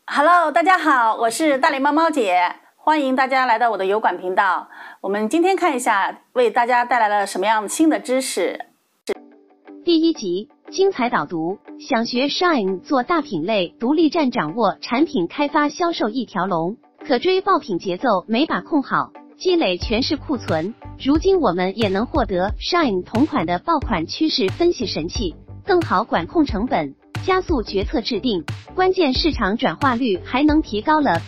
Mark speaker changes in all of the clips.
Speaker 1: Hello， 大家好，我是大脸猫猫姐，欢迎大家来到我的油管频道。我们今天看一下，为大家带来了什么样新的知识。
Speaker 2: 第一集，精彩导读。想学 Shine 做大品类独立站，掌握产品开发销售一条龙，可追爆品节奏没把控好，积累全是库存。如今我们也能获得 Shine 同款的爆款趋势分析神器，更好管控成本，加速决策制定，关键市场转化率还能提高了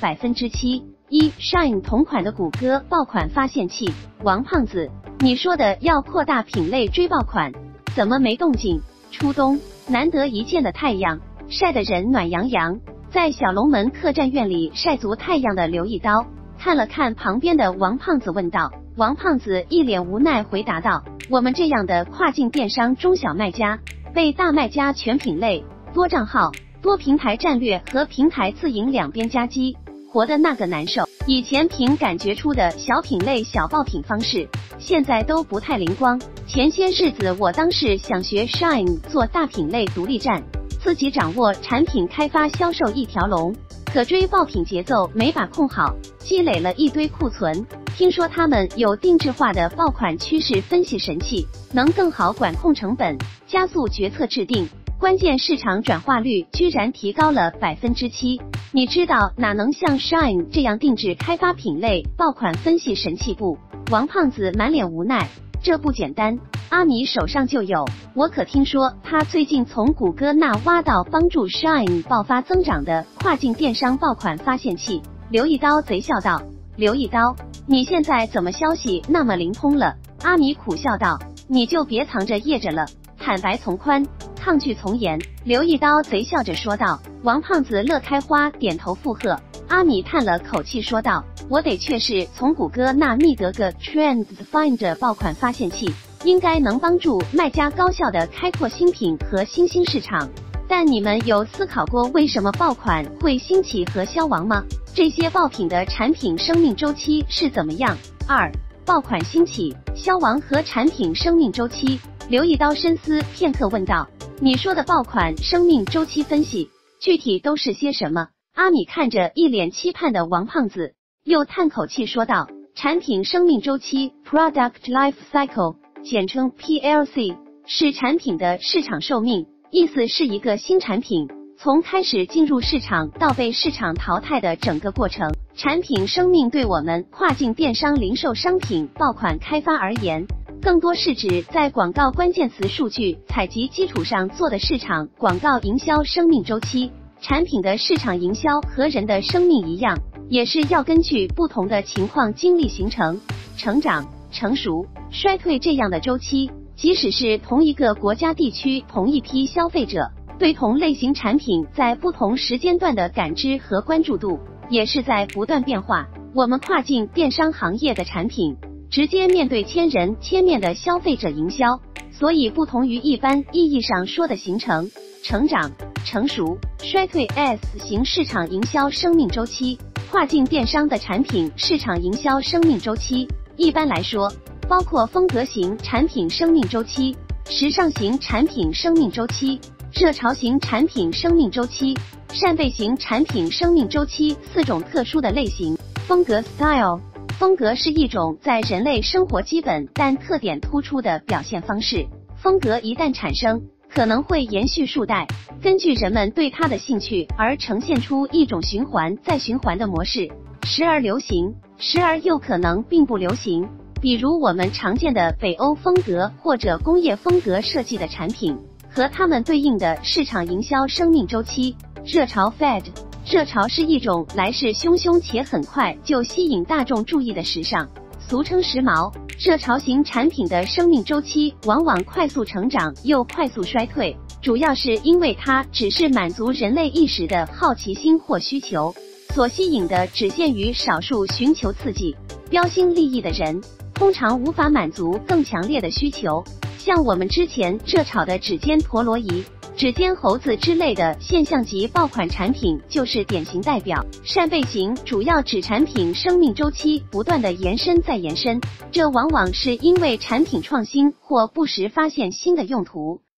Speaker 2: 7%。Shine 同款的谷歌爆款发现器，王胖子，你说的要扩大品类追爆款，怎么没动静？初冬，难得一见的太阳，晒得人暖洋洋。在小龙门客栈院里晒足太阳的刘一刀，看了看旁边的王胖子问道。王胖子一脸无奈回答道：我们这样的跨境电商中小卖家，被大卖家全品类、多账号、多平台战略和平台自营两边夹击，活得那个难受。以前凭感觉出的小品类小爆品方式，现在都不太灵光。前些日子我当是想学 Shine 做大品类独立站，自己掌握产品开发销售一条龙，可追爆品节奏没把控好，积累了一堆库存。听说他们有定制化的爆款趋势分析神器，能更好管控成本，加速决策制定，关键市场转化率居然提高了7%。你知道哪能像 Shine 这样定制开发品类爆款分析神器不？王胖子满脸无奈，这不简单，阿米手上就有，我可听说他最近从谷歌那挖到帮助 Shine 爆发增长的跨境电商爆款发现器。刘一刀贼笑道：刘一刀，你现在怎么消息那么灵通了？阿米苦笑道：你就别藏着掖着了，坦白从宽，抗拒从严。刘一刀贼笑着说道。王胖子乐开花，点头附和。阿米叹了口气说道：我得确是从谷歌那觅得个 Trend Finder 爆款发现器，应该能帮助卖家高效的开拓新品和新兴市场。但你们有思考过为什么爆款会兴起和消亡吗？这些爆品的产品生命周期是怎么样？2. 爆款兴起、消亡和产品生命周期。刘一刀深思片刻问道：你说的爆款生命周期分析，具体都是些什么？阿米看着一脸期盼的王胖子，又叹口气说道：产品生命周期 Product Life Cycle， 简称 PLC， 是产品的市场寿命，意思是一个新产品从开始进入市场到被市场淘汰的整个过程。产品生命对我们跨境电商零售商品爆款开发而言，更多是指在广告关键词数据采集基础上做的市场广告营销生命周期。产品的市场营销和人的生命一样，也是要根据不同的情况经历形成、成长、成熟、衰退这样的周期。即使是同一个国家地区同一批消费者，对同类型产品在不同时间段的感知和关注度，也是在不断变化。我们跨境电商行业的产品直接面对千人千面的消费者营销，所以不同于一般意义上说的形成、成长、成熟、衰退 S 型市场营销生命周期。跨境电商的产品市场营销生命周期，一般来说包括风格型产品生命周期、时尚型产品生命周期、热潮型产品生命周期、扇贝型产品生命周期4种特殊的类型。风格 Style，风格是一种在人类生活基本但特点突出的表现方式。风格一旦产生，可能会延续数代，根据人们对它的兴趣而呈现出一种循环再循环的模式，时而流行，时而又可能并不流行。比如我们常见的北欧风格或者工业风格设计的产品，和它们对应的市场营销生命周期。热潮 Fad，热潮是一种来势汹汹且很快就吸引大众注意的时尚，俗称时髦。热潮型产品的生命周期往往快速成长又快速衰退，主要是因为它只是满足人类一时的好奇心或需求，所吸引的只限于少数寻求刺激、标新立异的人，通常无法满足更强烈的需求。像我们之前热炒的指尖陀螺仪、指尖猴子之类的现象级爆款产品就是典型代表。扇贝型主要指产品生命周期不断的延伸再延伸，这往往是因为产品创新或不时发现新的用途，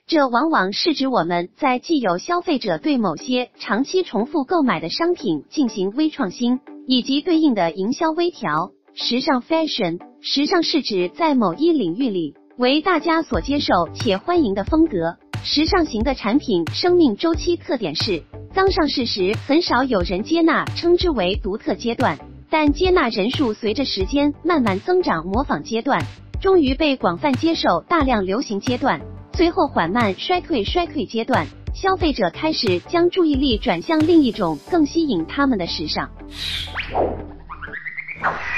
Speaker 2: 这往往是指我们在既有消费者对某些长期重复购买的商品进行微创新，以及对应的营销微调。时尚 fashion， 时尚是指在某一领域里为大家所接受且欢迎的风格。时尚型的产品生命周期特点是，刚上市时很少有人接纳，称之为独特阶段，但接纳人数随着时间慢慢增长，模仿阶段，终于被广泛接受，大量流行阶段，最后缓慢衰退阶段，消费者开始将注意力转向另一种更吸引他们的时尚。